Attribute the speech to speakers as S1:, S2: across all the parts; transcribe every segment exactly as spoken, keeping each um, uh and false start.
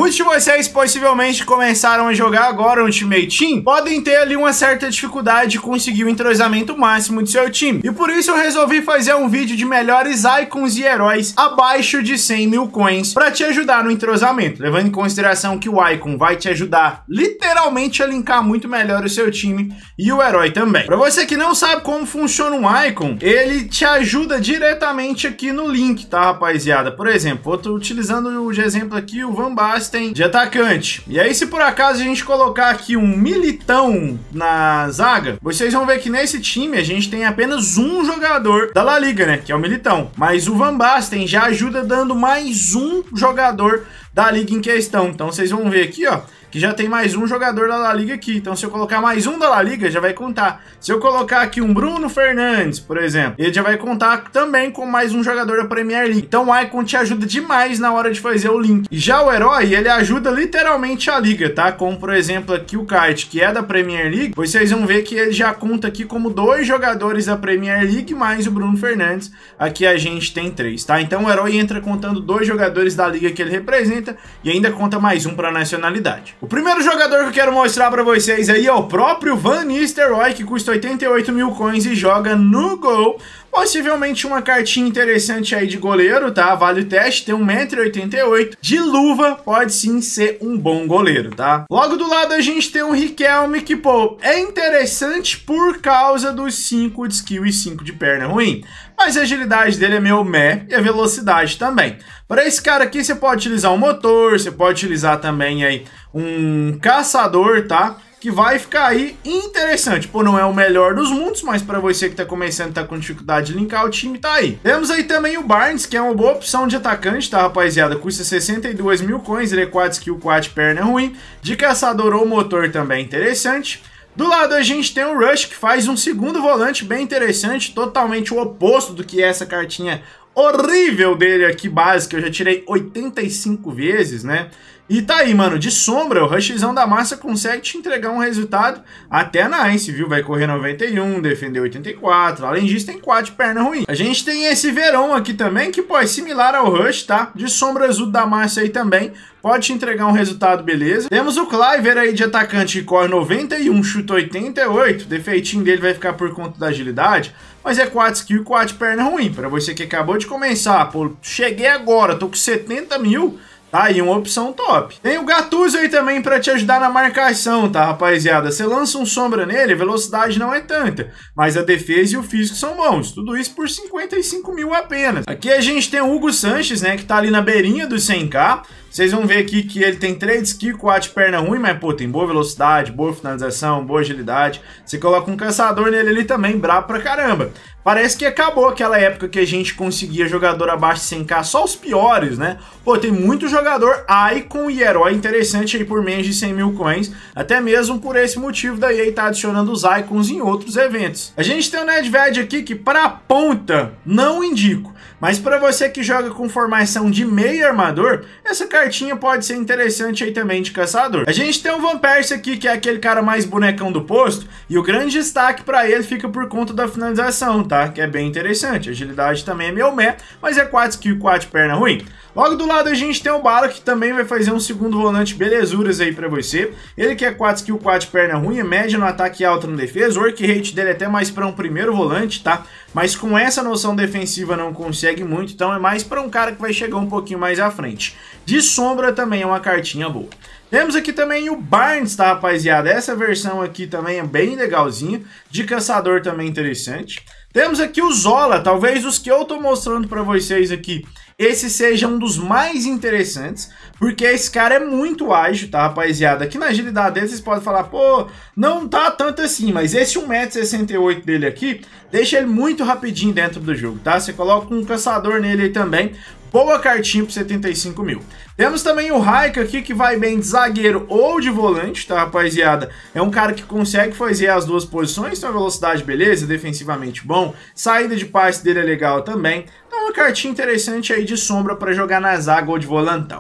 S1: Muitos de vocês possivelmente começaram a jogar agora Ultimate Team, podem ter ali uma certa dificuldade de conseguir o entrosamento máximo de seu time. E por isso eu resolvi fazer um vídeo de melhores icons e heróis abaixo de cem mil coins para te ajudar no entrosamento, levando em consideração que o icon vai te ajudar literalmente a linkar muito melhor o seu time e o herói também. Para você que não sabe como funciona um icon, ele te ajuda diretamente aqui no link, tá, rapaziada? Por exemplo, eu tô utilizando de exemplo aqui o Van Basten de atacante. E aí, se por acaso a gente colocar aqui um militão na zaga, vocês vão ver que nesse time a gente tem apenas um jogador da La Liga, né? Que é o militão. Mas o Van Basten já ajuda dando mais um jogador da liga em questão. Então vocês vão ver aqui, ó, que já tem mais um jogador da La Liga aqui. Então se eu colocar mais um da La Liga, já vai contar. Se eu colocar aqui um Bruno Fernandes, por exemplo, ele já vai contar também com mais um jogador da Premier League. Então o icon te ajuda demais na hora de fazer o link. E já o herói, ele ajuda literalmente a liga, tá? Como, por exemplo, aqui o Kite, que é da Premier League, vocês vão ver que ele já conta aqui como dois jogadores da Premier League, mais o Bruno Fernandes. Aqui a gente tem três, tá? Então o herói entra contando dois jogadores da liga que ele representa e ainda conta mais um para nacionalidade. O primeiro jogador que eu quero mostrar pra vocês aí é o próprio Van Nistelrooy, que custa oitenta e oito mil coins e joga no gol. Possivelmente uma cartinha interessante aí de goleiro, tá? Vale o teste, tem um metro e oitenta e oito. De luva, pode sim ser um bom goleiro, tá? Logo do lado a gente tem um Riquelme que, pô, é interessante por causa dos cinco de skill e cinco de perna ruim. Mas a agilidade dele é meio meh e a velocidade também. Para esse cara aqui você pode utilizar um motor, você pode utilizar também aí um caçador, tá? Que vai ficar aí interessante. Pô, não é o melhor dos mundos, mas para você que tá começando, tá com dificuldade de linkar o time, tá aí. Temos aí também o Barnes, que é uma boa opção de atacante, tá, rapaziada? Custa sessenta e dois mil coins, ele é quatro skill, quatro perna ruim. De caçador ou motor também interessante. Do lado a gente tem o Rush, que faz um segundo volante bem interessante, totalmente o oposto do que é essa cartinha horrível dele aqui, básica. Eu já tirei oitenta e cinco vezes, né? E tá aí, mano, de sombra, o Rushzão da massa consegue te entregar um resultado até nice, viu? Vai correr noventa e um, defender oitenta e quatro, além disso tem quatro de perna ruim. A gente tem esse Verão aqui também, que pô, é similar ao Rush, tá? De sombra azul da massa aí também, pode te entregar um resultado, beleza. Temos o Cliver aí de atacante que corre noventa e um, chuta oitenta e oito, defeitinho dele vai ficar por conta da agilidade, mas é quatro skill e quatro de perna ruim. Para você que acabou de começar, pô, cheguei agora, tô com setenta mil, tá aí uma opção top. Tem o Gattuso aí também para te ajudar na marcação, tá, rapaziada? Você lança um sombra nele, a velocidade não é tanta, mas a defesa e o físico são bons. Tudo isso por cinquenta e cinco mil apenas. Aqui a gente tem o Hugo Sanches, né, que tá ali na beirinha do cem k. Vocês vão ver aqui que ele tem três skill, quatro perna ruim, mas pô, tem boa velocidade, boa finalização, boa agilidade. Você coloca um caçador nele ali também, brabo pra caramba. Parece que acabou aquela época que a gente conseguia jogador abaixo de cem k, só os piores, né? Pô, tem muito jogador icon e herói interessante aí por menos de cem mil coins, até mesmo por esse motivo da E A tá adicionando os icons em outros eventos. A gente tem o Nedved aqui que pra ponta não indico, mas para você que joga com formação de meio armador, essa cartinha pode ser interessante aí também de caçador. A gente tem o Van Persie aqui, que é aquele cara mais bonecão do posto, e o grande destaque para ele fica por conta da finalização, tá? Que é bem interessante. A agilidade também é meio meh, mas é quatro skill, quatro perna ruim. Logo do lado a gente tem o Bala, que também vai fazer um segundo volante belezuras aí pra você. Ele que é quatro skill, quatro perna ruim, é média no ataque e alta na defesa. O work rate dele é até mais pra um primeiro volante, tá? Mas com essa noção defensiva não consegue muito, então é mais pra um cara que vai chegar um pouquinho mais à frente. De sombra também é uma cartinha boa. Temos aqui também o Barnes, tá, rapaziada? Essa versão aqui também é bem legalzinha. De caçador também interessante. Temos aqui o Zola, talvez os que eu tô mostrando pra vocês aqui, esse seja um dos mais interessantes, porque esse cara é muito ágil, tá, rapaziada? Aqui na agilidade dele vocês podem falar, pô, não tá tanto assim, mas esse um metro e sessenta e oito dele aqui, deixa ele muito rapidinho dentro do jogo, tá? Você coloca um caçador nele aí também, boa cartinha por setenta e cinco mil. Temos também o Raika aqui, que vai bem de zagueiro ou de volante, tá, rapaziada? É um cara que consegue fazer as duas posições, tem uma velocidade beleza, defensivamente bom, saída de passe dele é legal também. Então uma cartinha interessante aí de sombra para jogar na zaga ou de volantão.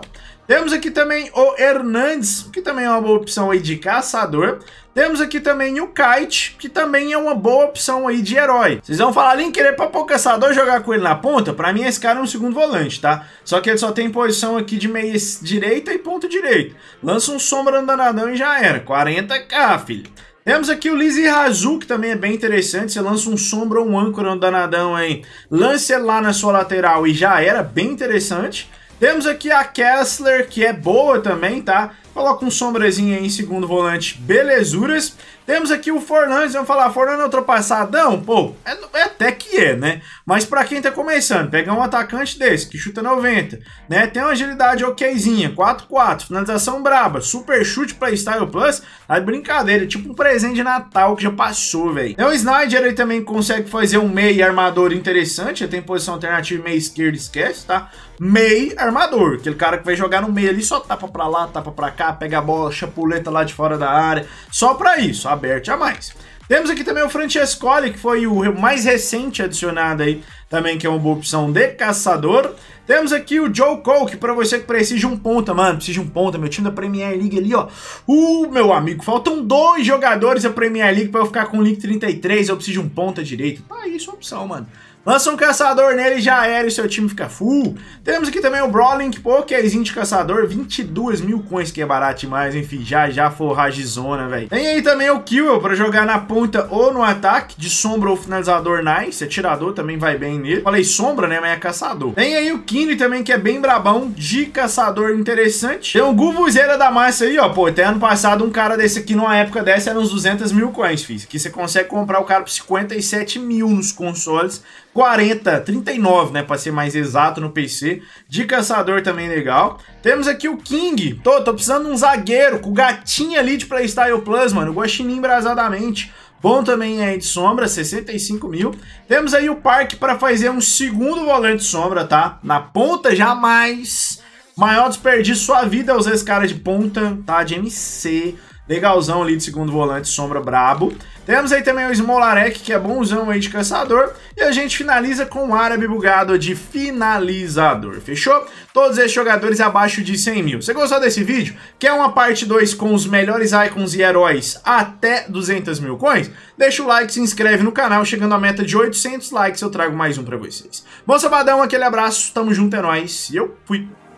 S1: Temos aqui também o Hernandes, que também é uma boa opção aí de caçador. Temos aqui também o Kite, que também é uma boa opção aí de herói. Vocês vão falar ali em querer pra pôr caçador jogar com ele na ponta? Pra mim esse cara é um segundo volante, tá? Só que ele só tem posição aqui de meia direita e ponta direita. Lança um sombra no danadão e já era. quarenta k, filho. Temos aqui o Lizzie Razul, que também é bem interessante. Você lança um sombra ou um âncora no danadão aí. Lance ele lá na sua lateral e já era. Bem interessante. Temos aqui a Kessler, que é boa também, tá? Coloca um sombrazinho aí em segundo volante, belezuras. Temos aqui o Forlan, vamos falar, Forlan é ultrapassadão? Pô, é, é até que é, né? Mas pra quem tá começando, pegar um atacante desse, que chuta noventa, né? Tem uma agilidade okzinha, quatro quatro, finalização braba, super chute pra Style Plus, tá de brincadeira, tipo um presente de Natal que já passou, velho. Tem o Snyder aí também consegue fazer um meio armador interessante, tem posição alternativa meio esquerda, esquece, tá? Meio armador, aquele cara que vai jogar no meio ali, só tapa pra lá, tapa pra cá, pega a bola, chapuleta lá de fora da área, só pra isso, aberto a mais. Temos aqui também o Francescoli, que foi o mais recente adicionado aí, também que é uma boa opção de caçador. Temos aqui o Joe Cole, que pra você que precisa de um ponta, mano, precisa de um ponta, meu time da Premier League ali, ó. Uh, meu amigo, faltam dois jogadores da Premier League pra eu ficar com o link trinta e três, eu preciso de um ponta direito. Tá aí, sua opção, mano. Lança um caçador nele e já era e seu time fica full. Temos aqui também o Brawling, pokerzinho de caçador, vinte e duas mil coins, que é barato demais, enfim, já já forragizona, velho. Tem aí também o Kill pra jogar na ponta ou no ataque, de sombra ou finalizador nice, atirador também vai bem nele. Falei sombra, né, mas é caçador. Tem aí o Kine também, que é bem brabão, de caçador interessante. Tem o Guvuzeira da massa aí, ó, pô, até ano passado um cara desse aqui, numa época dessa, era uns duzentos mil coins, fiz. Aqui você consegue comprar o cara por cinquenta e sete mil nos consoles, quarenta, trinta e nove, né, pra ser mais exato no P C, de caçador também legal. Temos aqui o King, tô, tô precisando de um zagueiro com gatinho ali de Playstyle Plus, mano, guaxinim embrasadamente, bom também aí de sombra, sessenta e cinco mil. Temos aí o Park para fazer um segundo volante sombra, tá, na ponta jamais, maior desperdício sua vida usar esse cara de ponta, tá, de M C, legalzão ali de segundo volante, sombra brabo. Temos aí também o Smolarek, que é bonzão aí de caçador. E a gente finaliza com o árabe bugado de finalizador, fechou? Todos esses jogadores abaixo de cem mil. Você gostou desse vídeo? Quer uma parte dois com os melhores icons e heróis até duzentos mil coins? Deixa o like, se inscreve no canal. Chegando à meta de oitocentos likes, eu trago mais um pra vocês. Bom sabadão, aquele abraço, tamo junto, é nóis. E eu fui.